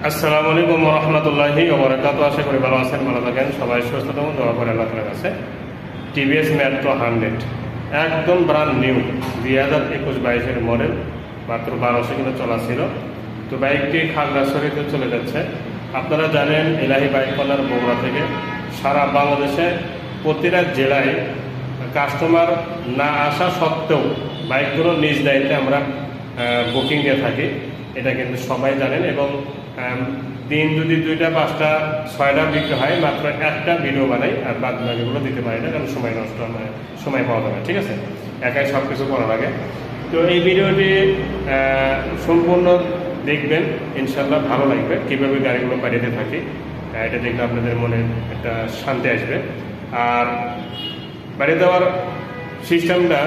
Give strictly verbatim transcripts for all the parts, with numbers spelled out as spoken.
আসসালামু আলাইকুম ওয়া রাহমাতুল্লাহি ওয়া বারাকাতুহু। আশা করি ভালো আছেন, ভালো থাকেন। সবাই সুস্থ থাকুন, দোয়া করে আল্লাহ তাআলার কাছে। টিভিএস মেট্রো হান্ড্রেড একদম ব্র্যান্ড নিউ, দুই হাজার একুশ বাইশের মডেল, মাত্র বারোশো কিলো চলা ছিল। তো বাইকটি খাগড়াছড়িতে চলে যাচ্ছে। আপনারা জানেন এলাহি বাইক কর্নার বগুড়া থেকে সারা বাংলাদেশে প্রতিটা জেলায় কাস্টমার না আসা সত্ত্বেও বাইকগুলো নিজ দায়িত্বে আমরা বুকিং দিয়ে থাকি, এটা কিন্তু সবাই জানেন। এবং দিন যদি দুইটা পাঁচটা ছয়টা বিক্রি হয়, মাত্র একটা ভিডিও বানাই, আর বাদ বাকিগুলো দিতে পারি না, কারণ সময় নষ্ট হয়, সময় পাওয়া যাবে। ঠিক আছে, একাই সব কিছু করার আগে। তো এই ভিডিওটি সম্পূর্ণ দেখবেন, ইনশাল্লাহ ভালো লাগবে। কীভাবে গাড়িগুলো পাঠিয়ে থাকি এটা দেখলে আপনাদের মনে একটা শান্তি আসবে। আর বাড়িয়ে দেওয়ার সিস্টেমটা,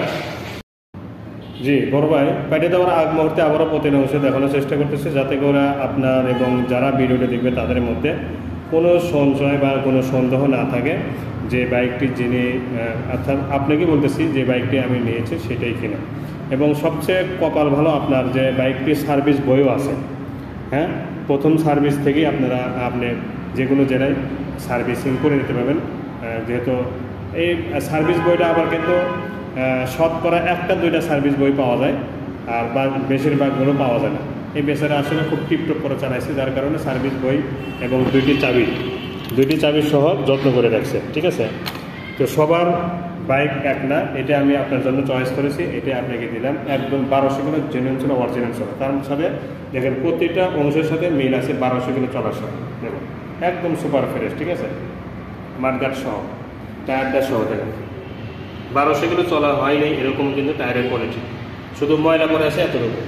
জি বড় ভাই, পাঠিয়ে দেওয়ার আগ মুহূর্তে আবারও প্রতি অংশে দেখানোর চেষ্টা করতেছে, যাতে করে আপনার এবং যারা ভিডিওটা দেখবে তাদের মধ্যে কোনো সংশয় বা কোনো সন্দেহ না থাকে যে বাইকটি যিনি, অর্থাৎ আপনাকে বলতেছি যে বাইকটি আমি নিয়েছি সেটাই কিনা। এবং সবচেয়ে কপাল ভালো আপনার যে বাইকটির সার্ভিস বইও আছে। হ্যাঁ, প্রথম সার্ভিস থেকেই আপনারা আপনি যে কোনো জেলায় সার্ভিসিং করে নিতে পারবেন। যেহেতু এই সার্ভিস বইটা আবার কিন্তু শতকরা একটা দুইটা সার্ভিস বই পাওয়া যায়, আর বা বেশিরভাগগুলো পাওয়া যায় না। এই বেচারা আসলে খুব টিপটপ করে চালাইছে, যার কারণে সার্ভিস বই এবং দুইটি চাবি দুইটি চাবি সহ যত্ন করে রাখছে। ঠিক আছে, তো সবার বাইক এক না, এটা আমি আপনার জন্য চয়েস করেছি, এটা আপনাকে দিলাম। একদম বারোশো কিলো জেনুইন ছিল, অরিজিনাল ছিল। তার সাথে দেখেন প্রতিটা অংশের সাথে মিল আছে বারোশো কিলো চলার সাথে। দেখুন একদম সুপার ফ্রেশ। ঠিক আছে, মার্গার সহ, টায়ারটা সহ দেখেন বারোশো কিলো চলা হয়নি এরকম কিন্তু টায়ারের কোয়ালিটি, শুধু ময়লা করে আছে এতটুকু।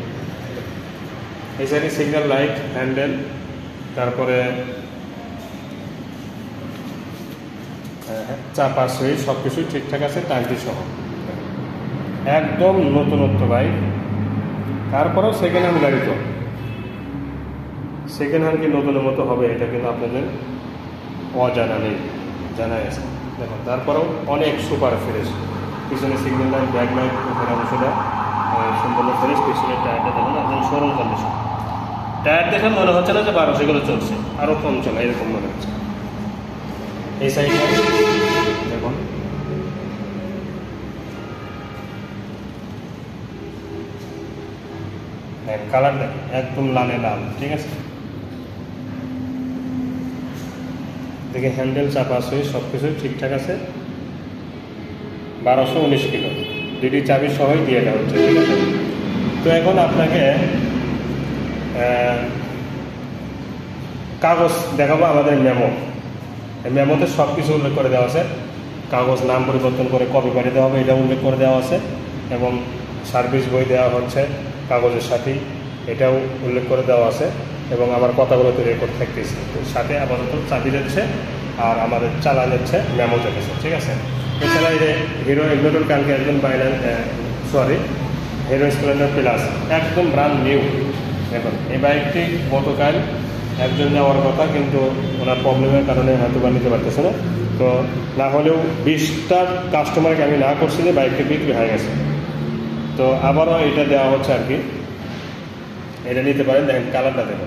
এই সাইডে সিগন্যাল লাইট, হ্যান্ডেল, তারপরে চাপা সুইচ সব কিছুই ঠিকঠাক আছে, টাঙ্কি সহ একদম নতুনত্ব বাইক। তারপরেও সেকেন্ড হ্যান্ড গাড়ি, তো সেকেন্ড হ্যান্ড কি নতুনের মতো হবে এটা কিন্তু আপনাদের অজানা নেই, জানাই আছে। দেখুন তারপরেও অনেক সুপার ফ্রেশ। পিছনে সিগন্যাল লাইট, ব্যাক লাইট, উপরে অংশটা সম্পূর্ণ ফ্রেশ। পিছনের টায়ারটা দেখুন একদম শোরুম কন্ডিশন। টায়ার দেখে মনে হচ্ছে না যে বারোশো কিলো চলছে, আরও কম চলে এরকম মনে হচ্ছে। এই সাইডটা দেখুন কালার দেখুন একদম লালে লাল। ঠিক আছে, দেখে হ্যান্ডেল, চাপা সুইচ সব কিছুই ঠিকঠাক আছে। বারোশো উনিশ কিলো দুটি চাবি সহই দিয়ে দেওয়া হচ্ছে। ঠিক আছে, তো এখন আপনাকে কাগজ দেখাবো, আমাদের মেমো। মেমোতে সব কিছু উল্লেখ করে দেওয়া আছে। কাগজ নাম পরিবর্তন করে কপি পাঠিয়ে দেওয়া হবে, এটা উল্লেখ করে দেওয়া আছে। এবং সার্ভিস বই দেওয়া হচ্ছে কাগজের সাথেই, এটাও উল্লেখ করে দেওয়া আছে। এবং আমার কথাগুলো তো রেকর্ড থাকতেছে, সাথে আপাতত চাবি যাচ্ছে আর আমাদের চালা যাচ্ছে, মেমো যাচ্ছে। ঠিক আছে, এছাড়া এই যে হিরো এক্সোডার কালকে একজন বাইনার, সরি হিরো স্প্লেন্ডার প্লাস একদম ব্র্যান্ড নিউ। এখন এই বাইকটি গতকাল একজন নেওয়ার কথা, কিন্তু ওনার প্রবলেমের কারণে হয়তো বা নিতে পারতেছে না। তো না হলেও বিশটা কাস্টমারকে আমি না করছি যে বাইকটি বিক্রি হয়ে গেছে, তো আবারও এটা দেওয়া হচ্ছে আর কি। এটা নিতে পারেন, দেখেন কালারটা দেখুন।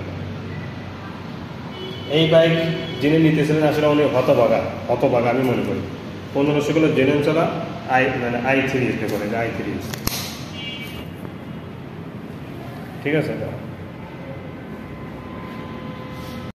এই বাইক যিনি নিতেছিলেন আসলে উনি হতভাগা, হতভাগা আমি মনে করি। পনেরোশো কিলো জেনুইন চলা, আই মানে আই থ্রি করে আই থ্রি। ঠিক আছে।